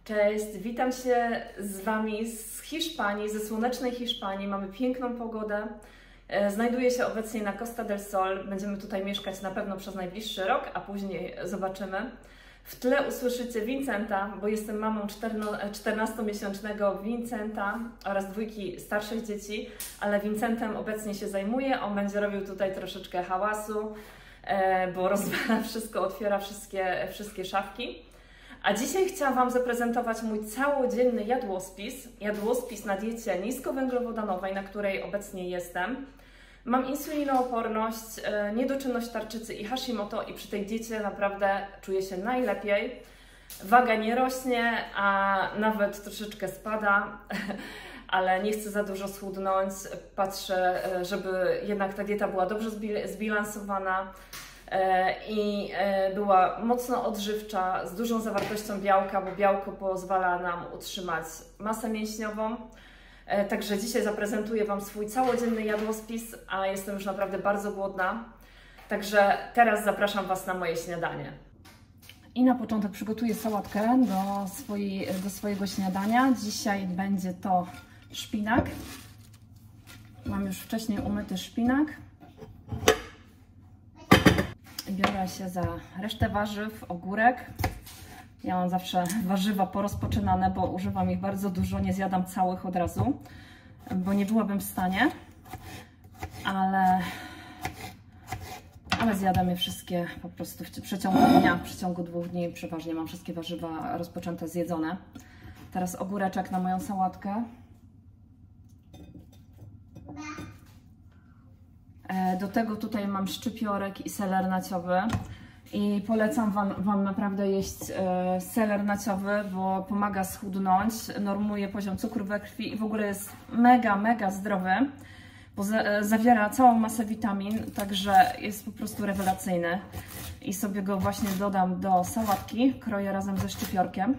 Cześć, witam się z Wami z Hiszpanii, ze słonecznej Hiszpanii. Mamy piękną pogodę. Znajduję się obecnie na Costa del Sol. Będziemy tutaj mieszkać na pewno przez najbliższy rok, a później zobaczymy. W tle usłyszycie Vincenta, bo jestem mamą 14-miesięcznego Vincenta oraz dwójki starszych dzieci, ale Vincentem obecnie się zajmuję. On będzie robił tutaj troszeczkę hałasu, bo rozwala wszystko, otwiera wszystkie szafki. A dzisiaj chciałam Wam zaprezentować mój całodzienny jadłospis na diecie niskowęglowodanowej, na której obecnie jestem. Mam insulinooporność, niedoczynność tarczycy i Hashimoto i przy tej diecie naprawdę czuję się najlepiej. Waga nie rośnie, a nawet troszeczkę spada, ale nie chcę za dużo schudnąć. Patrzę, żeby jednak ta dieta była dobrze zbilansowana i była mocno odżywcza, z dużą zawartością białka, bo białko pozwala nam utrzymać masę mięśniową. Także dzisiaj zaprezentuję Wam swój całodzienny jadłospis, a jestem już naprawdę bardzo głodna. Także teraz zapraszam Was na moje śniadanie. I na początek przygotuję sałatkę do swojego śniadania. Dzisiaj będzie to szpinak. Mam już wcześniej umyty szpinak. Biorę się za resztę warzyw, ogórek. Ja mam zawsze warzywa porozpoczynane, bo używam ich bardzo dużo, nie zjadam całych od razu, bo nie byłabym w stanie, ale zjadam je wszystkie po prostu w przeciągu dnia, w przeciągu 2 dni przeważnie mam wszystkie warzywa rozpoczęte, zjedzone. Teraz ogóreczek na moją sałatkę. Do tego tutaj mam szczypiorek i seler naciowy i polecam Wam naprawdę jeść seler naciowy, bo pomaga schudnąć, normuje poziom cukru we krwi i w ogóle jest mega zdrowy, bo zawiera całą masę witamin, także jest po prostu rewelacyjny. I sobie go właśnie dodam do sałatki, kroję razem ze szczypiorkiem.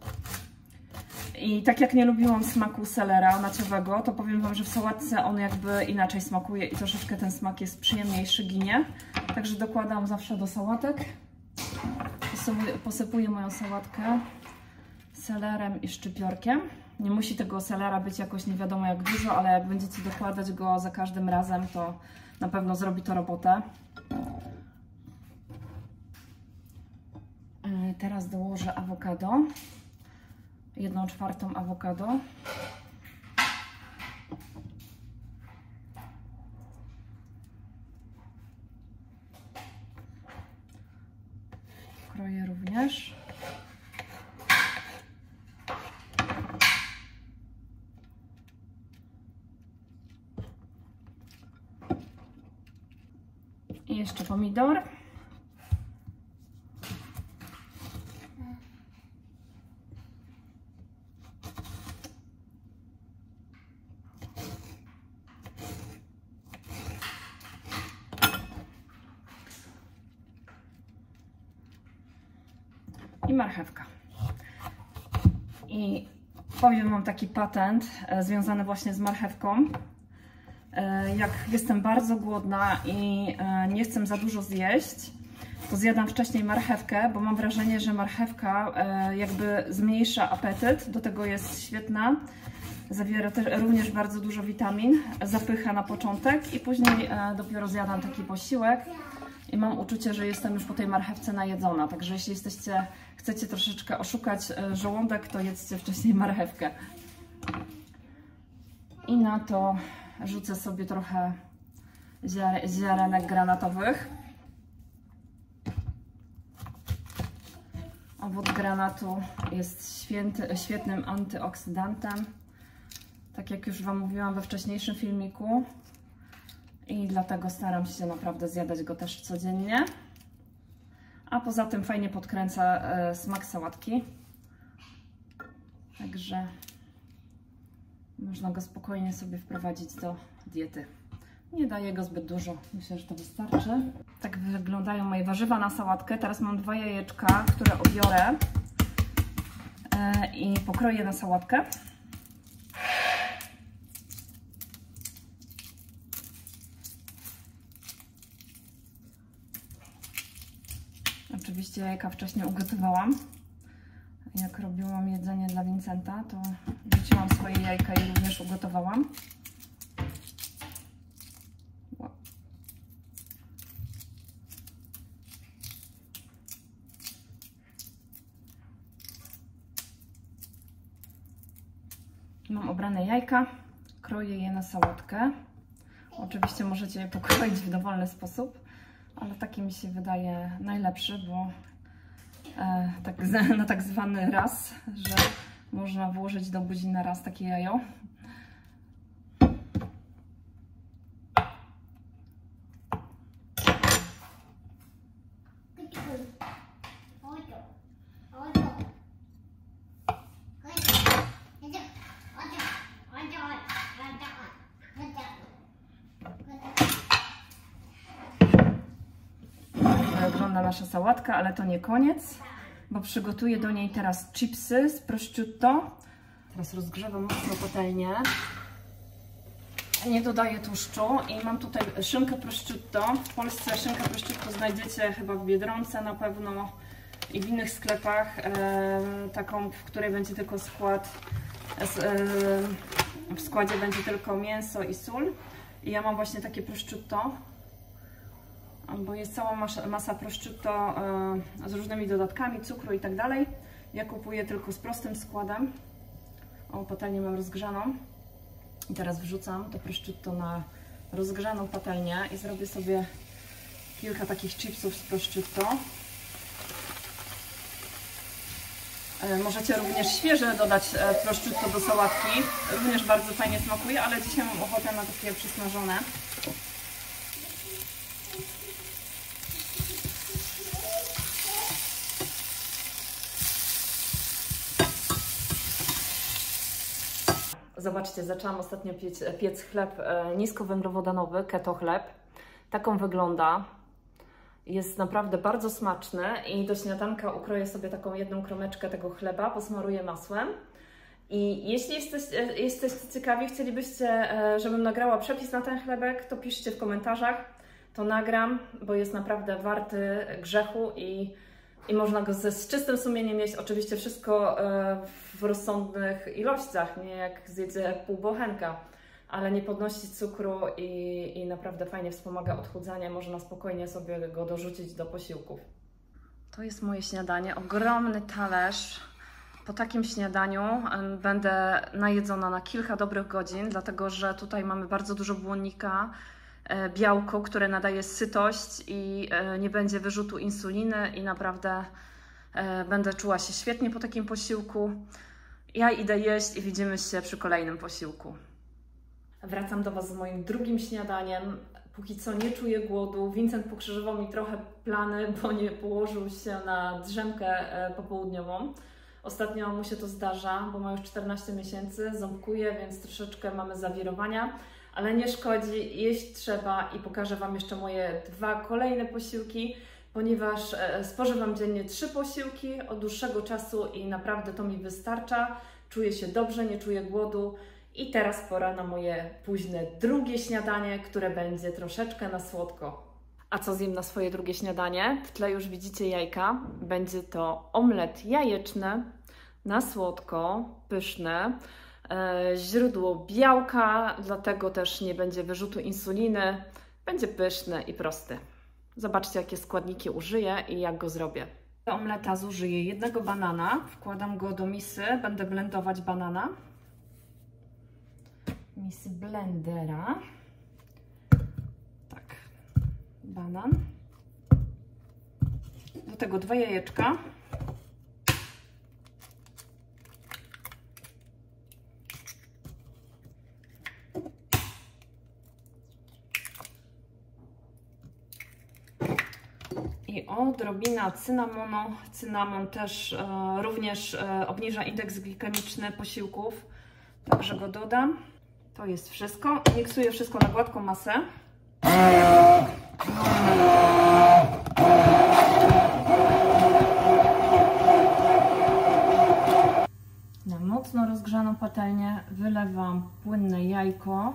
I tak jak nie lubiłam smaku selera naciowego, to powiem Wam, że w sałatce on jakby inaczej smakuje i troszeczkę ten smak jest przyjemniejszy, ginie. Także dokładam zawsze do sałatek. Posypuję moją sałatkę selerem i szczypiorkiem. Nie musi tego selera być jakoś nie wiadomo jak dużo, ale jak będziecie dokładać go za każdym razem, to na pewno zrobi to robotę. Teraz dołożę awokado. 1/4 awokado. Kroję również. I jeszcze pomidor. I marchewka. I powiem Wam taki patent związany właśnie z marchewką. Jak jestem bardzo głodna i nie chcę za dużo zjeść, to zjadam wcześniej marchewkę, bo mam wrażenie, że marchewka jakby zmniejsza apetyt, do tego jest świetna. Zawiera też również bardzo dużo witamin, zapycha na początek i później dopiero zjadam taki posiłek. I mam uczucie, że jestem już po tej marchewce najedzona. Także jeśli chcecie troszeczkę oszukać żołądek, to jedzcie wcześniej marchewkę. I na to rzucę sobie trochę ziarenek granatowych. Owoc granatu jest świetnym antyoksydantem. Tak jak już Wam mówiłam we wcześniejszym filmiku. I dlatego staram się naprawdę zjadać go też codziennie. A poza tym fajnie podkręca smak sałatki. Także można go spokojnie sobie wprowadzić do diety. Nie daję go zbyt dużo, myślę, że to wystarczy. Tak wyglądają moje warzywa na sałatkę. Teraz mam 2 jajeczka, które obiorę i pokroję na sałatkę. Oczywiście jajka wcześniej ugotowałam. jak robiłam jedzenie dla Vincenta, to wrzuciłam swoje jajka i również ugotowałam. Mam obrane jajka, kroję je na sałatkę. Oczywiście możecie je pokroić w dowolny sposób, ale taki mi się wydaje najlepszy, bo na tak zwany raz, że można włożyć do buzi na raz takie jajo. Wygląda nasza sałatka, ale to nie koniec, bo przygotuję do niej teraz chipsy z prosciutto. Teraz rozgrzewam mocno patelnię. Nie dodaję tłuszczu i mam tutaj szynkę prosciutto. W Polsce szynkę prosciutto znajdziecie chyba w Biedronce na pewno i w innych sklepach. Taką, w której będzie tylko skład, w składzie będzie tylko mięso i sól. I ja mam właśnie takie prosciutto, bo jest cała masa prosciutto z różnymi dodatkami, cukru i tak dalej. Ja kupuję tylko z prostym składem. O, patelnię mam rozgrzaną. I teraz wrzucam to prosciutto na rozgrzaną patelnię i zrobię sobie kilka takich chipsów z prosciutto. Możecie również świeże dodać prosciutto do sałatki. Również bardzo fajnie smakuje, ale dzisiaj mam ochotę na takie przysmażone. Zobaczcie, zaczęłam ostatnio piec chleb niskowęglowodanowy, keto chleb. Taką wygląda. Jest naprawdę bardzo smaczny i do śniadanka ukroję sobie taką jedną kromeczkę tego chleba, posmaruję masłem. I jeśli jesteście ciekawi, chcielibyście, żebym nagrała przepis na ten chlebek, to piszcie w komentarzach. To nagram, bo jest naprawdę warty grzechu i można go z czystym sumieniem jeść. Oczywiście wszystko w rozsądnych ilościach, nie jak zjecie pół bochenka, ale nie podnosi cukru i naprawdę fajnie wspomaga odchudzanie. Można spokojnie sobie go dorzucić do posiłków. To jest moje śniadanie. Ogromny talerz. Po takim śniadaniu będę najedzona na kilka dobrych godzin, dlatego że tutaj mamy bardzo dużo błonnika, białko, które nadaje sytość i nie będzie wyrzutu insuliny i naprawdę będę czuła się świetnie po takim posiłku. Ja idę jeść i widzimy się przy kolejnym posiłku. Wracam do Was z moim drugim śniadaniem. Póki co nie czuję głodu. Vincent pokrzyżował mi trochę plany, bo nie położył się na drzemkę popołudniową. Ostatnio mu się to zdarza, bo ma już 14 miesięcy, ząbkuje, więc troszeczkę mamy zawirowania. Ale nie szkodzi, jeść trzeba i pokażę Wam jeszcze moje dwa kolejne posiłki, ponieważ spożywam dziennie 3 posiłki od dłuższego czasu i naprawdę to mi wystarcza. Czuję się dobrze, nie czuję głodu i teraz pora na moje późne drugie śniadanie, które będzie troszeczkę na słodko. A co zjem na swoje drugie śniadanie? W tle już widzicie jajka. Będzie to omlet jajeczny, na słodko, pyszny. Źródło białka, dlatego też nie będzie wyrzutu insuliny. Będzie pyszny i prosty. Zobaczcie, jakie składniki użyję i jak go zrobię. Do omleta zużyję jednego banana. Wkładam go do misy. Będę blendować banana. Misy blendera. Tak. Banan. Do tego 2 jajeczka. I odrobina cynamonu. Cynamon też również obniża indeks glikemiczny posiłków, także go dodam. To jest wszystko. Miksuję wszystko na gładką masę. Na mocno rozgrzaną patelnię wylewam płynne jajko.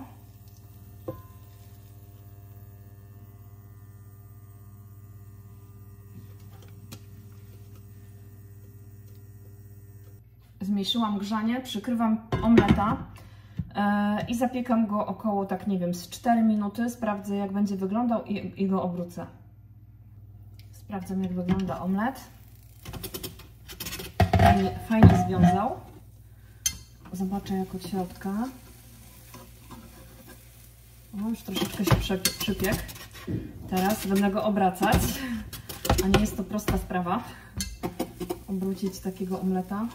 zmniejszyłam grzanie, przykrywam omleta i zapiekam go około, tak nie wiem, z 4 minuty. Sprawdzę, jak będzie wyglądał i go obrócę. Sprawdzę, jak wygląda omlet. Fajnie związał. Zobaczę, jak od środka. O, już troszeczkę się przypiekł. Teraz będę go obracać, a nie jest to prosta sprawa. Obrócić takiego omleta.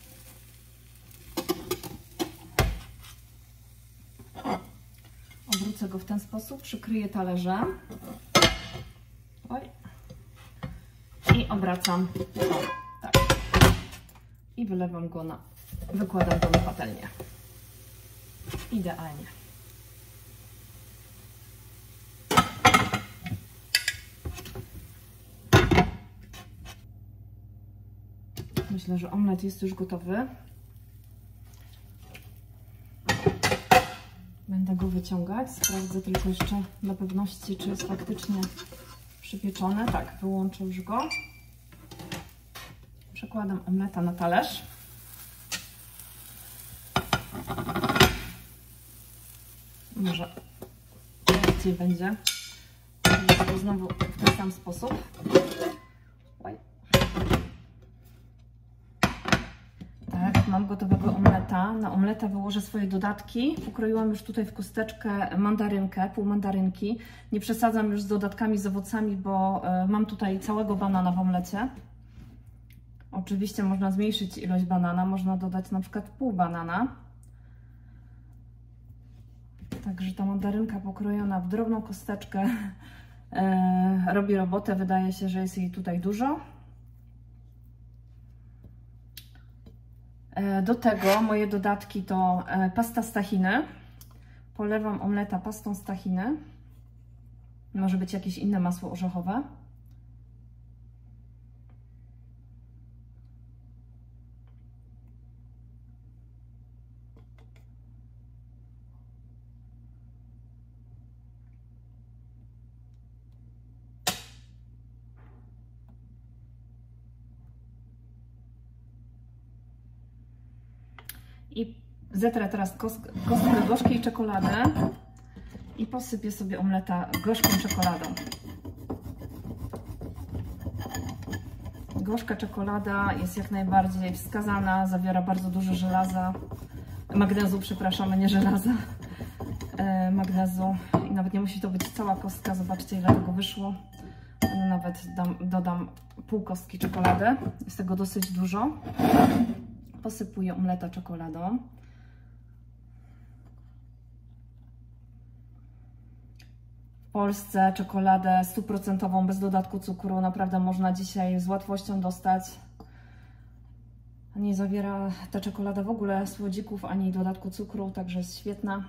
Obrócę go w ten sposób, przykryję talerzem. Oj. I obracam. O, tak. I wylewam go wykładam go na patelnię. Idealnie. Myślę, że omlet jest już gotowy. Będę go wyciągać. Sprawdzę tylko jeszcze dla pewności, czy jest faktycznie przypieczone. Tak, wyłączę już go. Przekładam omleta na talerz. Może łatwiej będzie. Znowu w ten sam sposób. Tak, mam gotowego omleta. Na omleta wyłożę swoje dodatki. Ukroiłam już tutaj w kosteczkę mandarynkę, pół mandarynki. Nie przesadzam już z dodatkami, z owocami, bo mam tutaj całego banana w omlecie. Oczywiście można zmniejszyć ilość banana, można dodać na przykład pół banana. Także ta mandarynka pokrojona w drobną kosteczkę robi robotę. Wydaje się, że jest jej tutaj dużo. Do tego moje dodatki to pasta z tahiny. Polewam omleta pastą z tahiny. Może być jakieś inne masło orzechowe. I zetrę teraz kostkę gorzkiej czekolady i posypię sobie omleta gorzką czekoladą. Gorzka czekolada jest jak najbardziej wskazana, zawiera bardzo dużo magnezu, przepraszam, nie żelaza, magnezu. I nawet nie musi to być cała kostka, zobaczcie, ile tego wyszło. Nawet dodam pół kostki czekolady, jest tego dosyć dużo. Posypuję omleta czekoladą. W Polsce czekoladę 100% bez dodatku cukru naprawdę można dzisiaj z łatwością dostać. Nie zawiera ta czekolada w ogóle słodzików ani dodatku cukru, także jest świetna.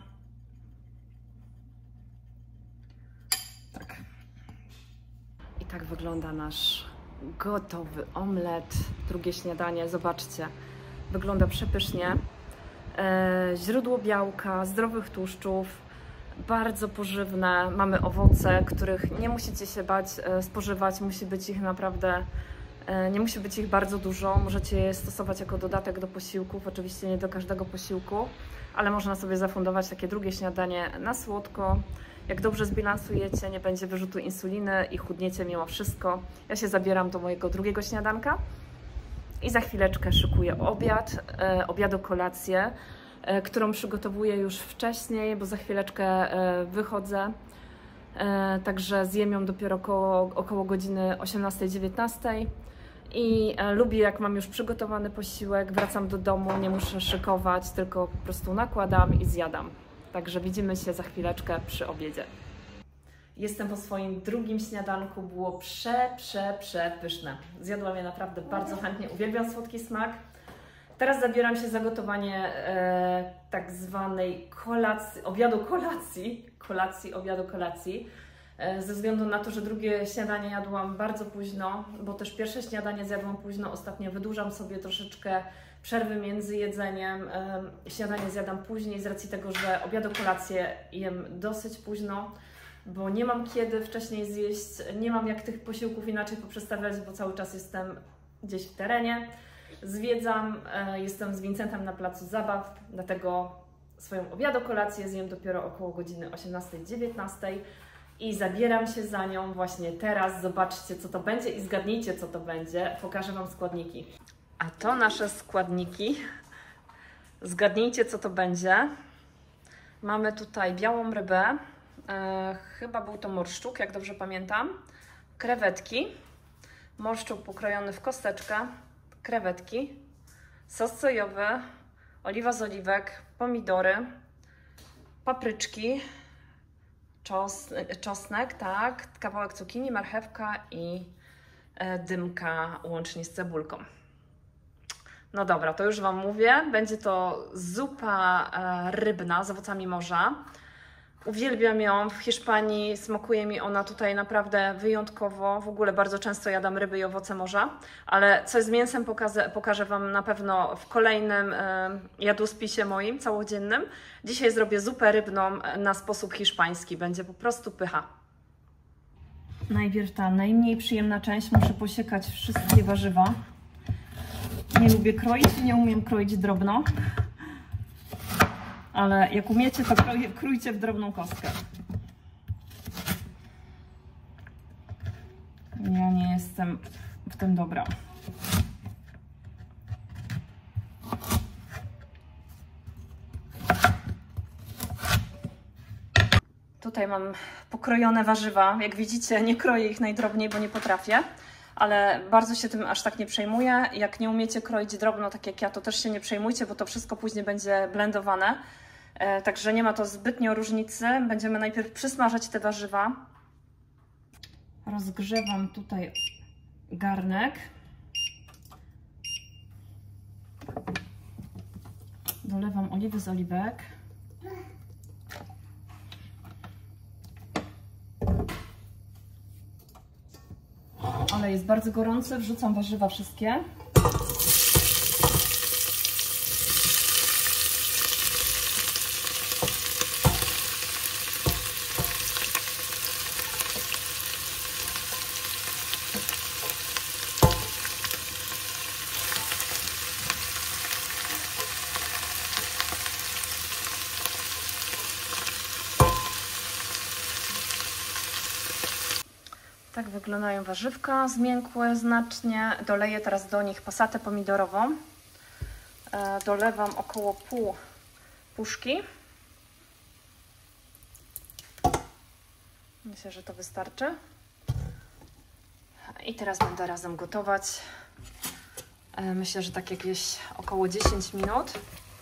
Tak. I tak wygląda nasz gotowy omlet. Drugie śniadanie, zobaczcie. Wygląda przepysznie. Źródło białka, zdrowych tłuszczów, bardzo pożywne. Mamy owoce, których nie musicie się bać spożywać. Musi być ich naprawdę, nie musi być ich bardzo dużo. Możecie je stosować jako dodatek do posiłków. Oczywiście nie do każdego posiłku, ale można sobie zafundować takie drugie śniadanie na słodko. Jak dobrze zbilansujecie, nie będzie wyrzutu insuliny i chudniecie mimo wszystko. Ja się zabieram do mojego drugiego śniadanka. I za chwileczkę szykuję kolację, którą przygotowuję już wcześniej, bo za chwileczkę wychodzę. Także zjem ją dopiero około godziny 18-19. I lubię, jak mam już przygotowany posiłek, wracam do domu, nie muszę szykować, tylko po prostu nakładam i zjadam. Także widzimy się za chwileczkę przy obiedzie. Jestem po swoim drugim śniadanku, było przepyszne. Zjadłam je naprawdę bardzo chętnie, uwielbiam słodki smak. Teraz zabieram się za gotowanie tak zwanej obiadu-kolacji. Ze względu na to, że drugie śniadanie jadłam bardzo późno, bo też pierwsze śniadanie zjadłam późno, ostatnio wydłużam sobie troszeczkę przerwy między jedzeniem. Śniadanie zjadam później z racji tego, że obiadu-kolację jem dosyć późno, bo nie mam kiedy wcześniej zjeść, nie mam jak tych posiłków inaczej poprzestawiać, bo cały czas jestem gdzieś w terenie. Zwiedzam, jestem z Vincentem na placu zabaw, dlatego swoją obiadokolację zjem dopiero około godziny 18-19 i zabieram się za nią właśnie teraz. Zobaczcie, co to będzie i zgadnijcie, co to będzie. Pokażę Wam składniki. A to nasze składniki. Zgadnijcie, co to będzie. Mamy tutaj białą rybę, chyba był to morszczuk, jak dobrze pamiętam, krewetki, morszczuk pokrojony w kosteczkę, krewetki, sos sojowy, oliwa z oliwek, pomidory, papryczki, czosnek, tak, kawałek cukinii, marchewka i dymka łącznie z cebulką. No dobra, to już Wam mówię, będzie to zupa rybna z owocami morza. Uwielbiam ją, w Hiszpanii smakuje mi ona tutaj naprawdę wyjątkowo. W ogóle bardzo często jadam ryby i owoce morza, ale coś z mięsem pokażę Wam na pewno w kolejnym jadłospisie moim, całodziennym. Dzisiaj zrobię zupę rybną na sposób hiszpański, będzie po prostu pycha. Najpierw ta najmniej przyjemna część, muszę posiekać wszystkie warzywa. Nie lubię kroić i nie umiem kroić drobno, ale jak umiecie, to krójcie w drobną kostkę. Ja nie jestem w tym dobra. Tutaj mam pokrojone warzywa. Jak widzicie, nie kroję ich najdrobniej, bo nie potrafię. Ale bardzo się tym aż tak nie przejmuję. Jak nie umiecie kroić drobno, tak jak ja, to też się nie przejmujcie, bo to wszystko później będzie blendowane. Także nie ma to zbytnio różnicy. Będziemy najpierw przysmażać te warzywa. Rozgrzewam tutaj garnek. Dolewam oliwy z oliwek. Olej jest bardzo gorący, wrzucam warzywa wszystkie. Tak wyglądają warzywka, zmiękłe znacznie. Doleję teraz do nich pasatę pomidorową. Dolewam około pół puszki. Myślę, że to wystarczy. I teraz będę razem gotować. Myślę, że tak jakieś około 10 minut.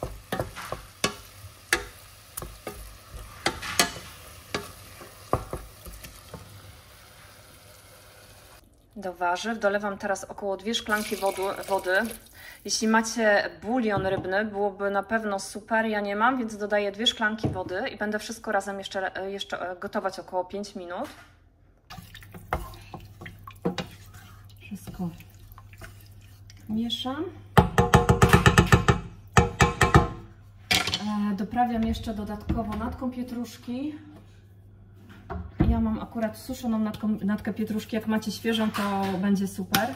Do warzyw dolewam teraz około 2 szklanki wody. Jeśli macie bulion rybny, byłoby na pewno super. Ja nie mam, więc dodaję 2 szklanki wody i będę wszystko razem jeszcze gotować około 5 minut. Wszystko mieszam. Doprawiam jeszcze dodatkowo natką pietruszki. Ja mam akurat suszoną natkę pietruszki. Jak macie świeżą, to będzie super.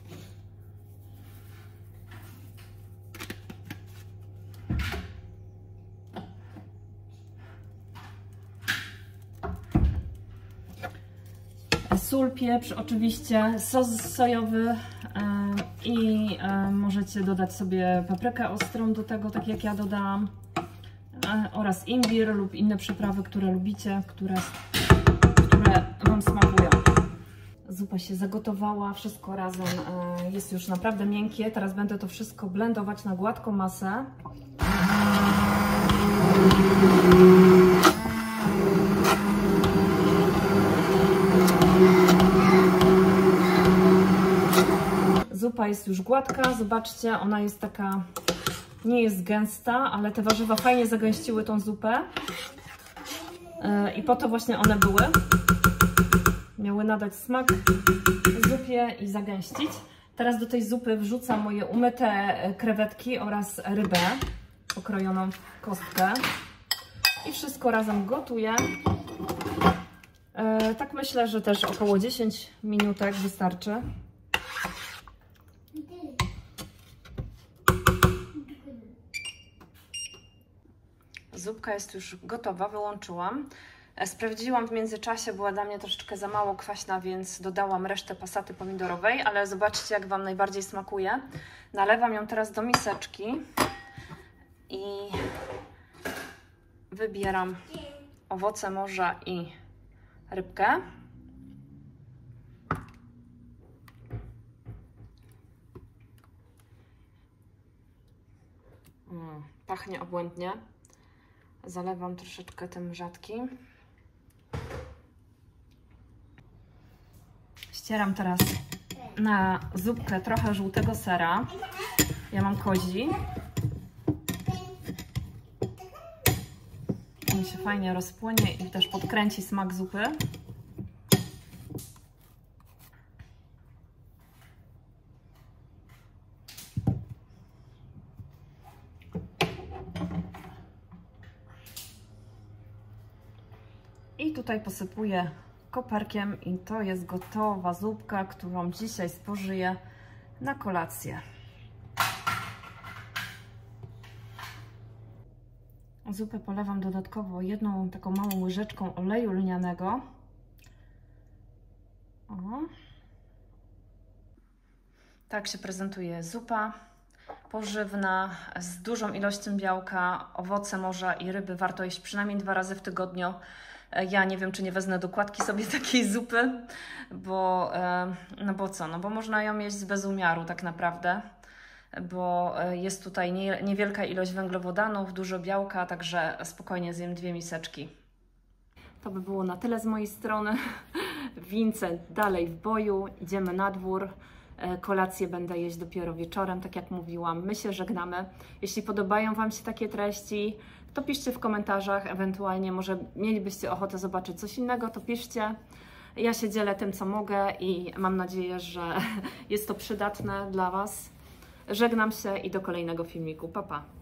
Sól, pieprz, oczywiście, sos sojowy i możecie dodać sobie paprykę ostrą do tego, tak jak ja dodałam, oraz imbir lub inne przyprawy, które lubicie, które Wam smakują. Zupa się zagotowała, wszystko razem jest już naprawdę miękkie. Teraz będę to wszystko blendować na gładką masę. Zupa jest już gładka, zobaczcie, ona jest taka, nie jest gęsta, ale te warzywa fajnie zagęściły tą zupę. I po to właśnie one były. Miały nadać smak zupie i zagęścić. Teraz do tej zupy wrzucam moje umyte krewetki oraz rybę pokrojoną w kostkę. I wszystko razem gotuję. Tak myślę, że też około 10 minutek wystarczy. Zupka jest już gotowa, wyłączyłam. Sprawdziłam w międzyczasie, była dla mnie troszeczkę za mało kwaśna, więc dodałam resztę pasaty pomidorowej, ale zobaczcie, jak Wam najbardziej smakuje. Nalewam ją teraz do miseczki i wybieram owoce morza i rybkę. Pachnie obłędnie. Zalewam troszeczkę tym rzadkim. Ścieram teraz na zupkę trochę żółtego sera. Ja mam kozi. On się fajnie rozpłynie i też podkręci smak zupy. I tutaj posypuję koperkiem i to jest gotowa zupka, którą dzisiaj spożyję na kolację. Zupę polewam dodatkowo jedną taką małą łyżeczką oleju lnianego. O. Tak się prezentuje zupa pożywna z dużą ilością białka, owoce morza i ryby. Warto jeść przynajmniej 2 razy w tygodniu. Ja nie wiem, czy nie wezmę dokładki sobie takiej zupy, bo no bo co, no bo można ją jeść bez umiaru tak naprawdę, bo jest tutaj niewielka ilość węglowodanów, dużo białka, także spokojnie zjem 2 miseczki. To by było na tyle z mojej strony. Vincent dalej w boju, idziemy na dwór. Kolację będę jeść dopiero wieczorem, tak jak mówiłam. My się żegnamy. Jeśli podobają Wam się takie treści, to piszcie w komentarzach, ewentualnie może mielibyście ochotę zobaczyć coś innego, to piszcie. Ja się dzielę tym, co mogę i mam nadzieję, że jest to przydatne dla Was. Żegnam się i do kolejnego filmiku. Pa, pa!